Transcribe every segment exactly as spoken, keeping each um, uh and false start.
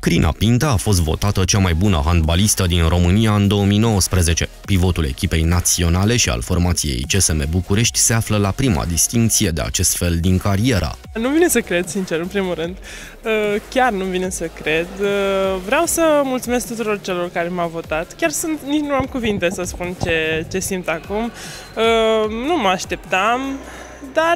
Crina Pintea a fost votată cea mai bună handbalistă din România în două mii nouăsprezece. Pivotul echipei naționale și al formației C S M București se află la prima distincție de acest fel din carieră. Nu vine să cred, sincer, în primul rând. Chiar nu vine să cred. Vreau să mulțumesc tuturor celor care m-au votat. Chiar sunt, nici nu am cuvinte să spun ce, ce simt acum. Nu mă așteptam, dar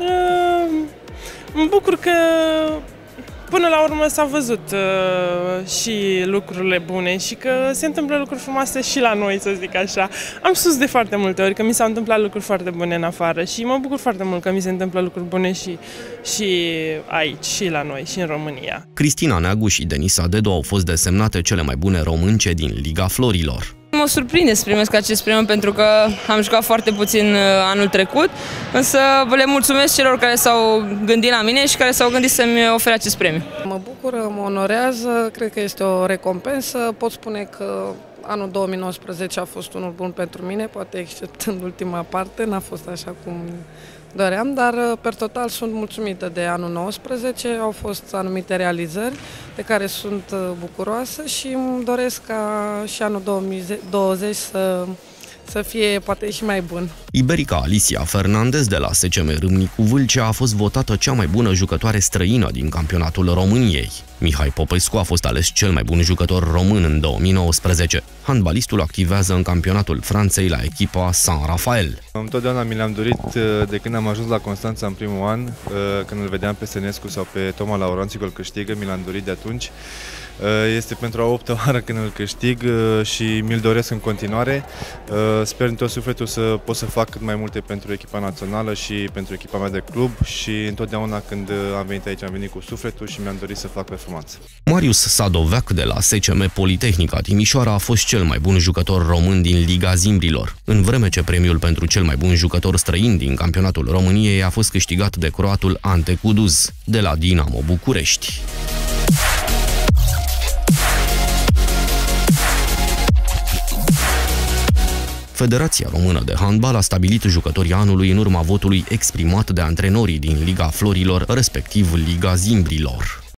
mă bucur că până la urmă s-au văzut uh, și lucrurile bune și că se întâmplă lucruri frumoase și la noi, să zic așa. Am spus de foarte multe ori că mi s-au întâmplat lucruri foarte bune în afară și mă bucur foarte mult că mi se întâmplă lucruri bune și, și aici, și la noi, și în România. Cristina Neagu și Denisa Dedu au fost desemnate cele mai bune românce din Liga Florilor. Mă surprinde să primesc acest premiu pentru că am jucat foarte puțin anul trecut, însă le mulțumesc celor care s-au gândit la mine și care s-au gândit să-mi ofere acest premiu. Mă bucură, mă onorează, cred că este o recompensă. Pot spune că anul două mii nouăsprezece a fost unul bun pentru mine, poate exceptând ultima parte, n-a fost așa cum doream, dar per total sunt mulțumită de anul nouăsprezece, au fost anumite realizări de care sunt bucuroasă și îmi doresc ca și anul două mii douăzeci să, să fie poate și mai bun. Iberica Alicia Fernandez de la S C M Râmnicu Vâlcea a fost votată cea mai bună jucătoare străină din campionatul României. Mihai Popescu a fost ales cel mai bun jucător român în două mii nouăsprezece. Handbalistul activează în campionatul Franței la echipa San Rafael. Întotdeauna mi le-am dorit de când am ajuns la Constanța în primul an, când îl vedeam pe Sănescu sau pe Toma Lauranțiu că îl câștigă, mi l-am dorit de atunci. Este pentru a opta oară când îl câștig și mi-l doresc în continuare. Sper din tot sufletul să pot să fac cât mai multe pentru echipa națională și pentru echipa mea de club și întotdeauna când am venit aici am venit cu sufletul și mi-am dorit să fac performanță. Marius Sadoveac de la S C M Politehnica Timișoara a fost cel mai bun jucător român din Liga Zimbrilor, în vreme ce premiul pentru cel mai bun jucător străin din campionatul României a fost câștigat de croatul Ante Kuduz de la Dinamo București. Federația Română de Handbal a stabilit jucătorii anului în urma votului exprimat de antrenorii din Liga Florilor, respectiv Liga Zimbrilor.